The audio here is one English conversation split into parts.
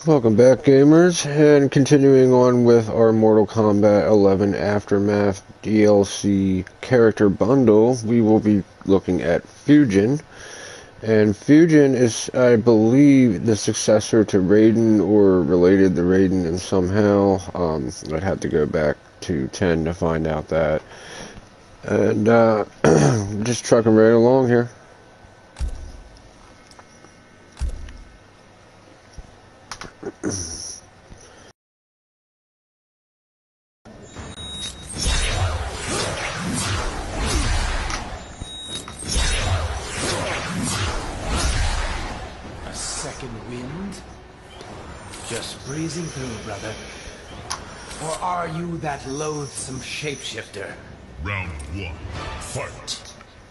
Welcome back, gamers, and continuing on with our Mortal Kombat 11 Aftermath DLC character bundle, we will be looking at Fujin. And Fujin is, I believe, the successor to Raiden, or related to Raiden in somehow. I'd have to go back to 10 to find out that. And just trucking right along here. A second wind? Just breezing through, brother. Or are you that loathsome shapeshifter? Round one, fight!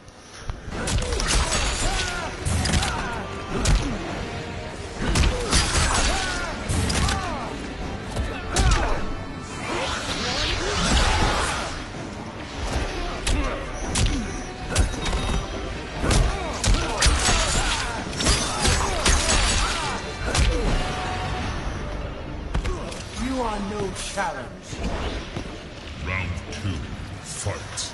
You are no challenge. Round two, fight!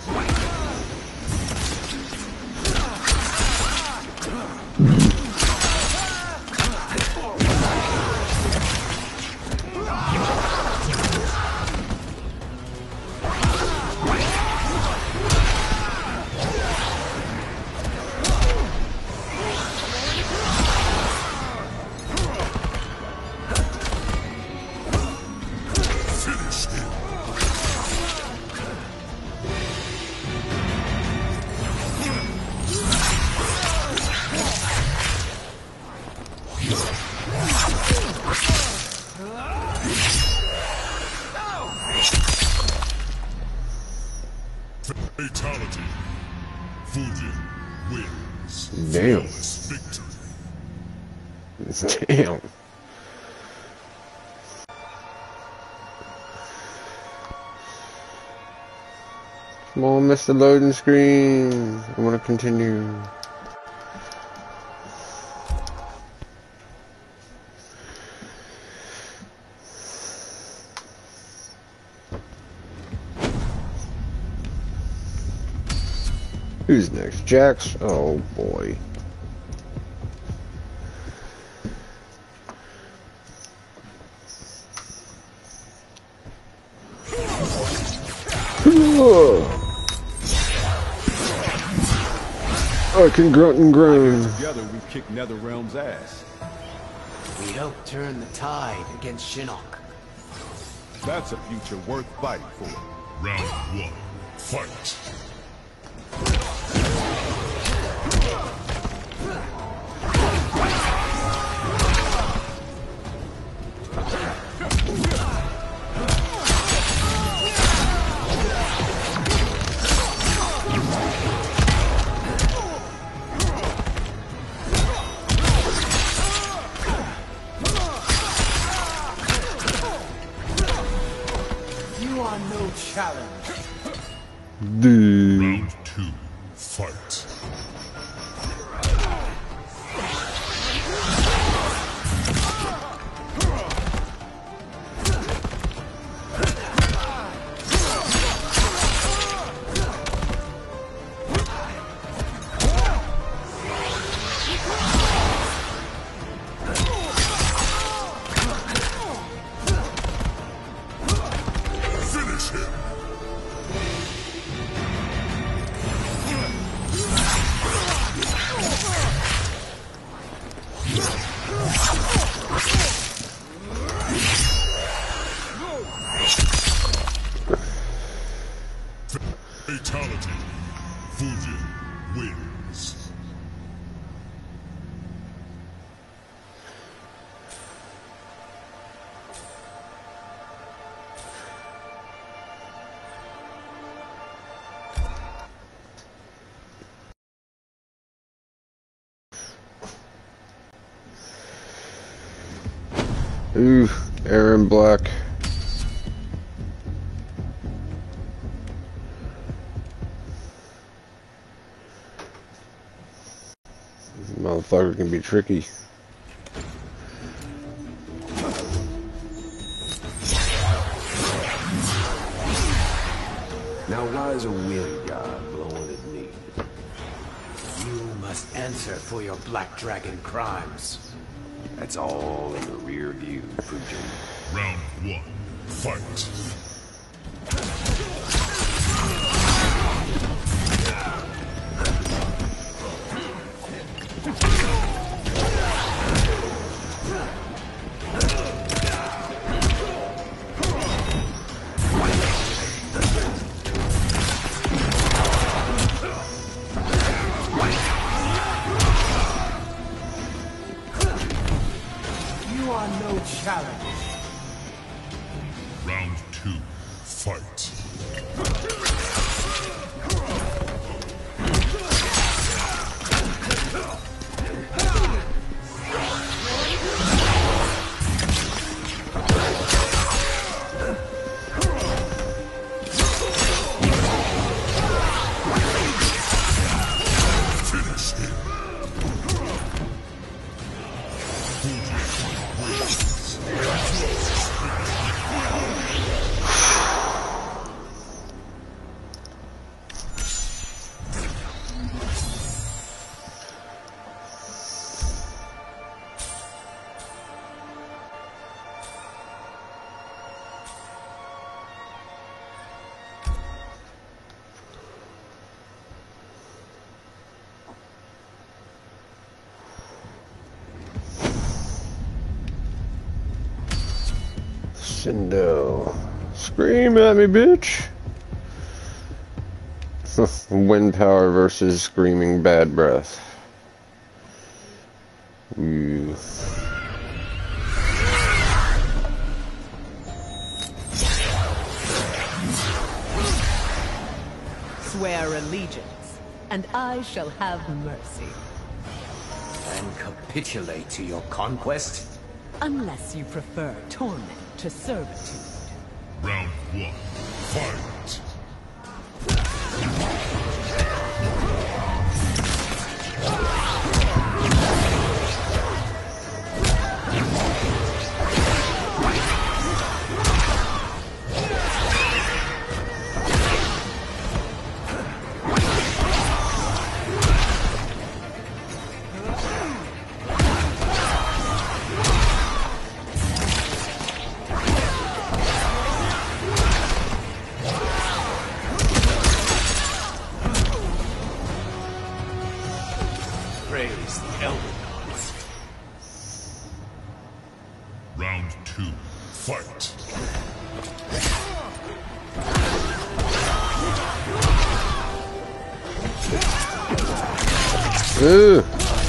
Fatality. Fujin wins. Damn. Flawless victory. Damn. Come on, Mr. Loading Screen. I want to continue. Who's next? Jax? Oh boy. I can grunt and groan. Together we kick NetherRealm's ass. We help turn the tide against Shinnok. That's a future worth fighting for. Round one, fight! You are no challenge. Round two, fight! Finish him! Fatality. Fujin wins. Ooh, Aaron Black. Motherfucker can be tricky. lies a wind god blowing at me. You must answer for your Black Dragon crimes. That's all in the rear view, Fujin. Round 1. Fight. You are no challenge. Round 2. Fight. Finish him. Shindo. Scream at me, bitch! Wind power versus screaming bad breath. Ooh. Swear allegiance, and I shall have mercy. And capitulate to your conquest? Unless you prefer torment to servitude. Round 1. Fight. Praise the Elder Gods. Round 2. Fight. Ugh.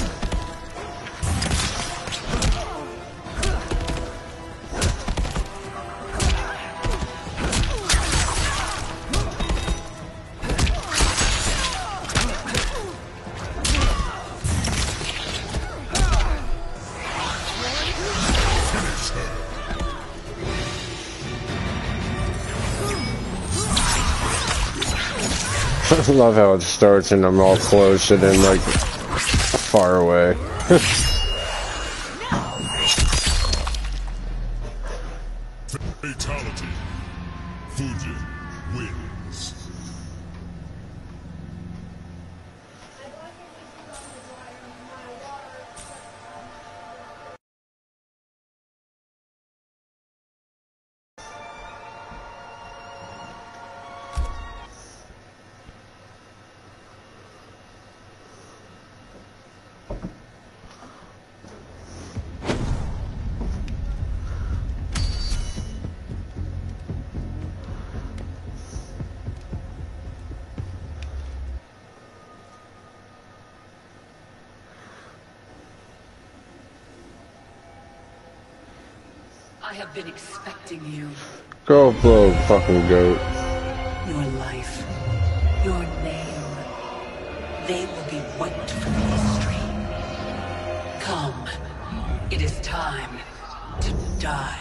I love how it starts and I'm all close and then like far away. Fatality. Fujin wins. I have been expecting you. Go blow, fucking goat. Your life, your name, they will be wiped from history. Come, it is time to die.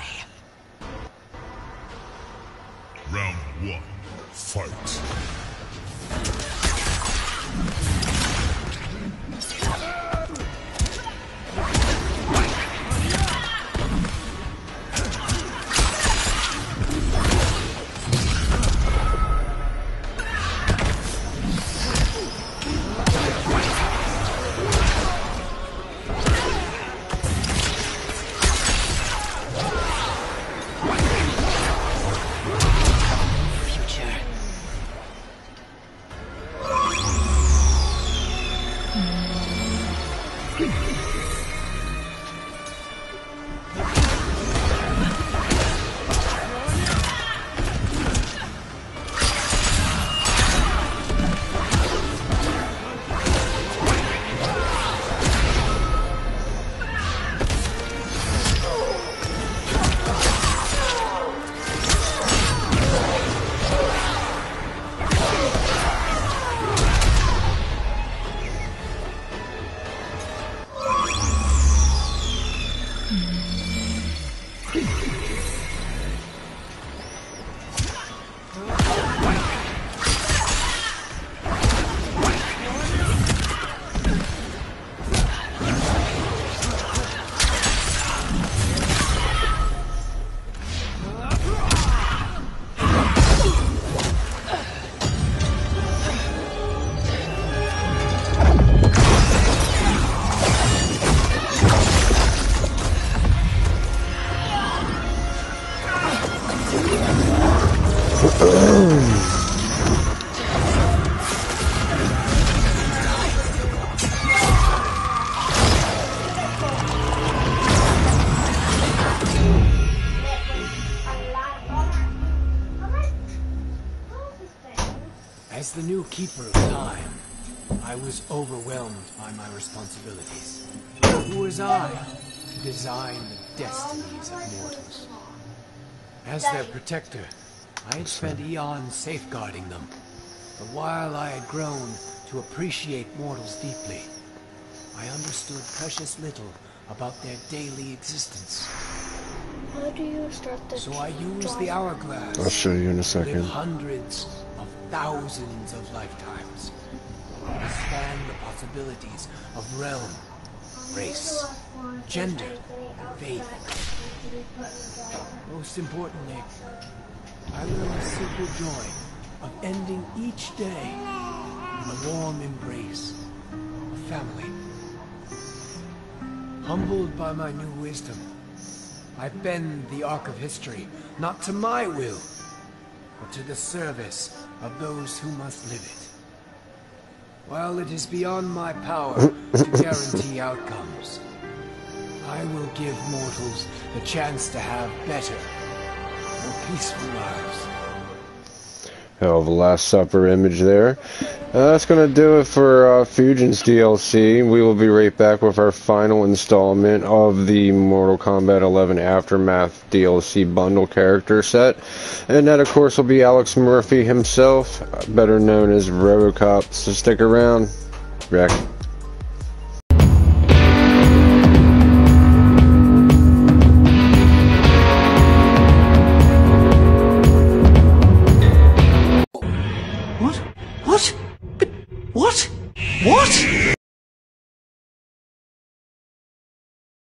Round 1. Fight. As the new Keeper of Time, I was overwhelmed by my responsibilities. Who was I to design the destinies of mortals? As their protector, I had spent eons safeguarding them. But while I had grown to appreciate mortals deeply, I understood precious little about their daily existence. How do you start the So I used the hourglass I'll show you in a to live second. hundreds of thousands of lifetimes. To span the possibilities of realm, race, gender, and faith. Most importantly, I learned the simple joy of ending each day with a warm embrace of family. Humbled by my new wisdom, I bend the arc of history, not to my will, but to the service of those who must live it. While it is beyond my power to guarantee outcomes, I will give mortals the chance to have better, more peaceful lives. Hell of a Last Supper image there. That's going to do it for Fujin's DLC. We will be right back with our final installment of the Mortal Kombat 11 Aftermath DLC bundle character set. And that, of course, will be Alex Murphy himself, better known as Robocop. So stick around. Back.